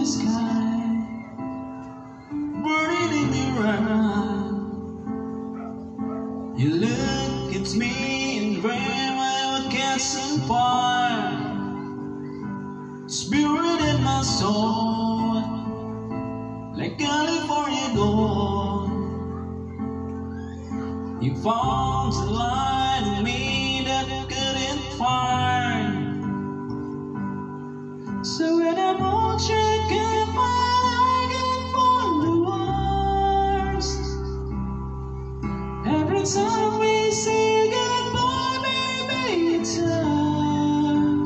the sky, burning in your eye. You look at me and dream I would catch on fire. Spirit in my soul, like California gold. You found the light in me that couldn't find. So when I'm all shaken, I can find the words. Every time we say goodbye, baby, it's time.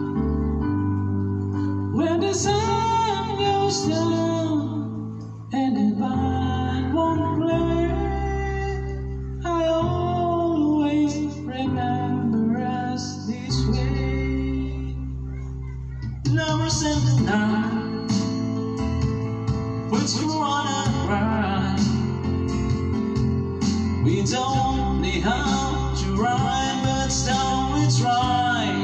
When the sun goes down and the band won't play, I always remember us this way. Lovers in the night, puts you on a ride. We don't know how to rhyme, but still we try.